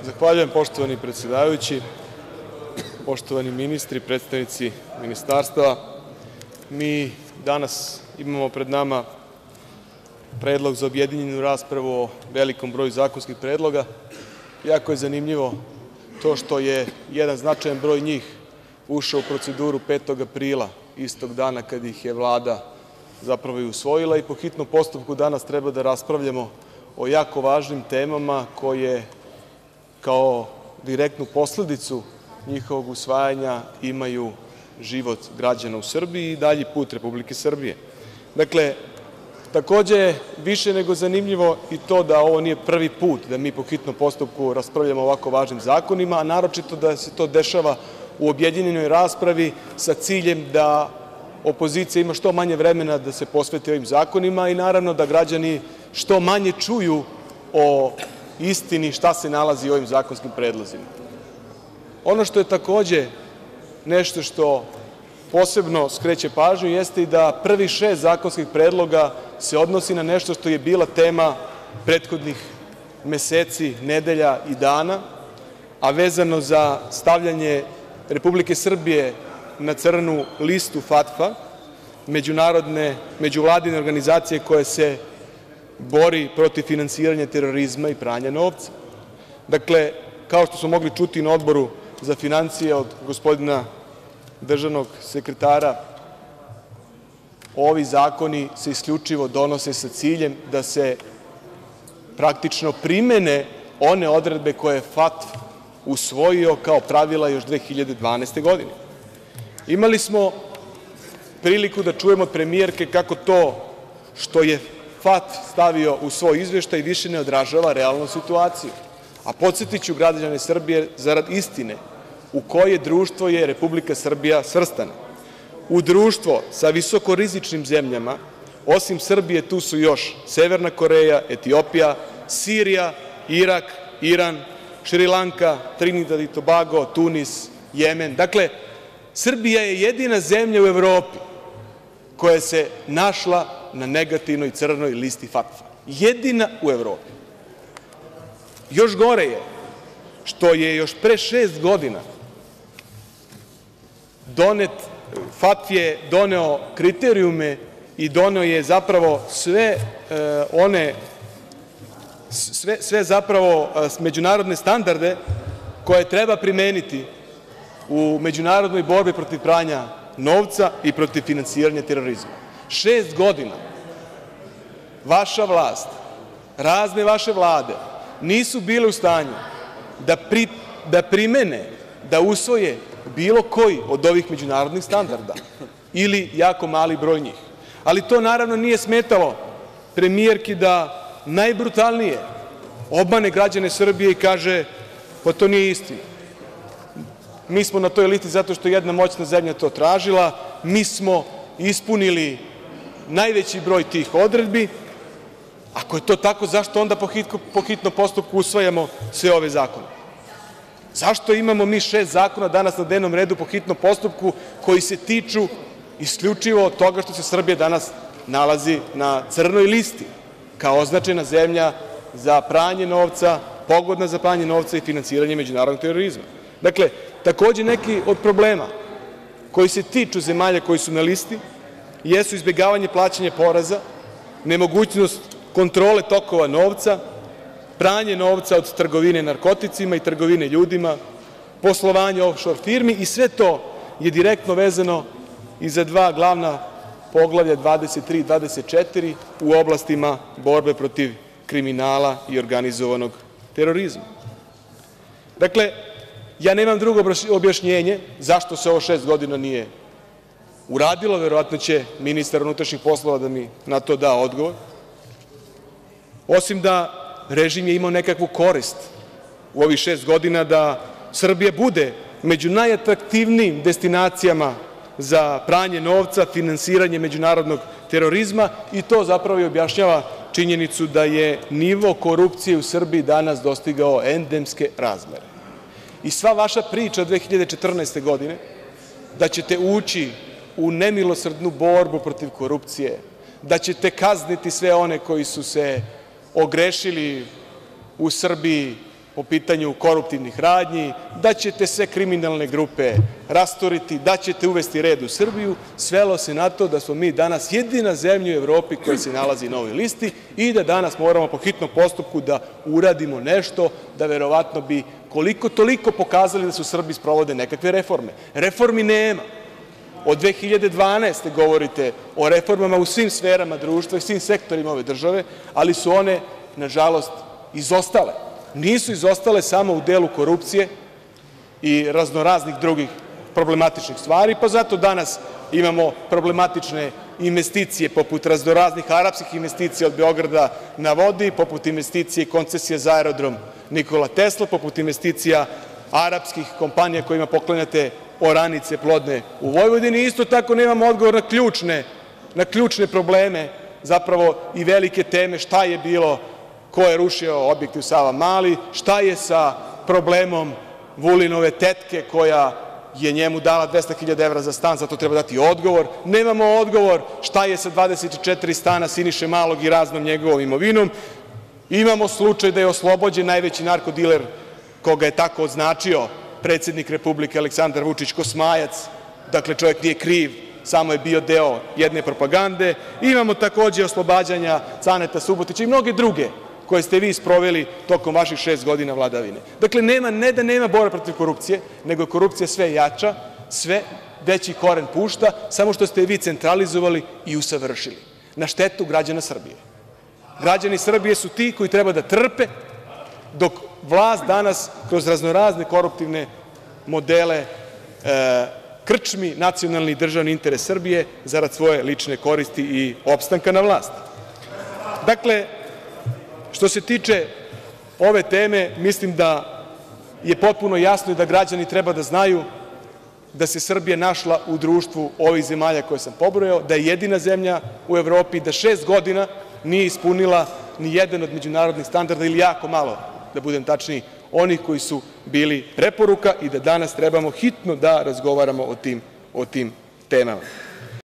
Zahvaljujem, poštovani predsedavajući, poštovani ministri, predstavnici ministarstava. Mi danas imamo pred nama predlog za objedinjenu raspravu o velikom broju zakonskih predloga. Jako je zanimljivo to što je jedan značajan broj njih ušao u proceduru 5. aprila, istog dana kad ih je Vlada zapravo i usvojila i po hitnom postupku danas treba da raspravljamo o jako važnim temama koje kao direktnu posledicu njihovog usvajanja imaju život građana u Srbiji i dalji put Republike Srbije. Dakle, takođe je više nego zanimljivo i to da ovo nije prvi put da mi po hitnom postupku raspravljamo o ovako važnim zakonima, a naročito da se to dešava u objedinjenoj raspravi sa ciljem da opozicija ima što manje vremena da se posveti ovim zakonima i naravno da građani što manje čuju o istini šta se nalazi u ovim zakonskim predlozima. Ono što je takođe nešto što posebno skreće pažnju jeste i da prvih 6 zakonskih predloga se odnosi na nešto što je bila tema prethodnih meseci, nedelja i dana, a vezano za stavljanje Republike Srbije na crnu listu FATF-a, međuvladine organizacije koja se bori protiv finansiranja terorizma i pranja novca. Dakle, kao što smo mogli čuti na Odboru za finansije od gospodina državnog sekretara, ovi zakoni se isključivo donose sa ciljem da se praktično primene one odredbe koje je FATF usvojio kao pravila još 2012. godine. Imali smo priliku da čujemo od premijerke kako to što je FATF stavio u svoj izveštaj više ne odražava realnu situaciju. A podsetiću građane Srbije, zarad istine, u koje društvo je Republika Srbija svrstana. U društvo sa visokorizičnim zemljama, osim Srbije, tu su još Severna Koreja, Etiopija, Sirija, Irak, Iran, Šrilanka, Trinidad i Tobago, Tunis, Jemen. Dakle, Srbija je jedina zemlja u Evropi koja se našla na negativnoj crnoj listi FATF-a. Jedina u Evropi. Još gore je što je još pre 6 godina FATF je doneo kriterijume i doneo je zapravo sve zapravo međunarodne standarde koje treba primeniti u međunarodnoj borbi protiv pranja novca i protiv finansiranja terorizma. 6 godina vaša vlast, razne vaše vlade nisu bile u stanju da primene, da usvoje bilo koji od ovih međunarodnih standarda ili jako mali broj njih. Ali to naravno nije smetalo premijerki da najbrutalnije obmane građane Srbije i kaže – pa to nije istina. Mi smo na toj listi zato što je jedna moćna zemlja to tražila, mi smo ispunili najveći broj tih odredbi. Ako je to tako, zašto onda po hitnom postupku usvajamo sve ove zakone? Zašto imamo mi 6 zakona danas na dnevnom redu po hitnom postupku koji se tiču isključivo toga što se Srbija danas nalazi na crnoj listi kao označena zemlja za pranje novca, pogodna za pranje novca i finansiranje međunarodnog terorizma? Dakle, takođe neki od problema koji se tiču zemalja koji su na listi jesu izbegavanje plaćanja poreza, nemogućnost kontrole tokova novca, pranje novca od trgovine narkoticima i trgovine ljudima, poslovanje ofšor firmi i sve to je direktno vezano i za dva glavna poglavlja 23 i 24 u oblastima borbe protiv kriminala i organizovanog terorizma. Dakle, ja nemam drugo objašnjenje zašto se ovo 6 godina nije uradilo, verovatno će ministar unutrašnjih poslova da mi na to da odgovor, osim da režim je imao nekakvu korist u ovih 6 godina da Srbija bude među najatraktivnijim destinacijama za pranje novca, finansiranje međunarodnog terorizma i to zapravo i objašnjava činjenicu da je nivo korupcije u Srbiji danas dostigao endemske razmere. I sva vaša priča 2014. godine da ćete ući u nemilosrdnu borbu protiv korupcije, da ćete kazniti sve one koji su se ogrešili u Srbiji po pitanju koruptivnih radnji, da ćete sve kriminalne grupe rasturiti, da ćete uvesti red u Srbiju, svelo se na to da smo mi danas jedina zemlja u Evropi koja se nalazi na ovoj listi i da danas moramo po hitnom postupku da uradimo nešto da verovatno bi koliko-toliko pokazali da se u Srbiji sprovode nekakve reforme. Reformi nema. Od 2012. govorite o reformama u svim sferama društva i svim sektorima ove države, ali su one, nažalost, izostale. Nisu izostale samo u delu korupcije i raznoraznih drugih problematičnih stvari, pa zato danas imamo problematične investicije poput raznoraznih arapskih investicija od Beograda na vodi, poput investicije i koncesije za aerodrom Nikola Tesla, poput investicija arapskih kompanija kojima poklanjate oranice plodne u Vojvodini. Isto tako nemamo odgovor na ključne probleme, zapravo i velike teme, šta je bilo, ko je rušio objekte u Savamali, šta je sa problemom Vulinove tetke koja je njemu dala 200.000 evra za stan, za to treba dati odgovor. Nemamo odgovor šta je sa 24 stana Siniše Malog i raznom njegovom imovinom. Imamo slučaj da je oslobođen najveći narkodiler koga je tako označio predsednik Republike Aleksandar Vučić, Kosmajac. Dakle, čovek nije kriv, samo je bio deo jedne propagande. Imamo takođe oslobađanja Caneta Subotića i mnoge druge koje ste vi sproveli tokom vaših 6 godina vladavine. Dakle, ne da nema borbe protiv korupcije, nego je korupcija sve jača, sve veći koren pušta, samo što ste je vi centralizovali i usavršili, na štetu građana Srbije. Građani Srbije su ti koji treba da trpe, dok vlast danas kroz raznorazne koruptivne modele krčmi nacionalni i državni interes Srbije zarad svoje lične koristi i opstanka na vlasti. Dakle, što se tiče ove teme, mislim da je potpuno jasno i da građani treba da znaju da se Srbija našla u društvu ovih zemalja koje sam pobrojao, da je jedina zemlja u Evropi, da 6 godina nije ispunila ni jedan od međunarodnih standarda ili jako malo, da budem tačniji, onih koji su bili preporuka i da danas trebamo hitno da razgovaramo o tim temama.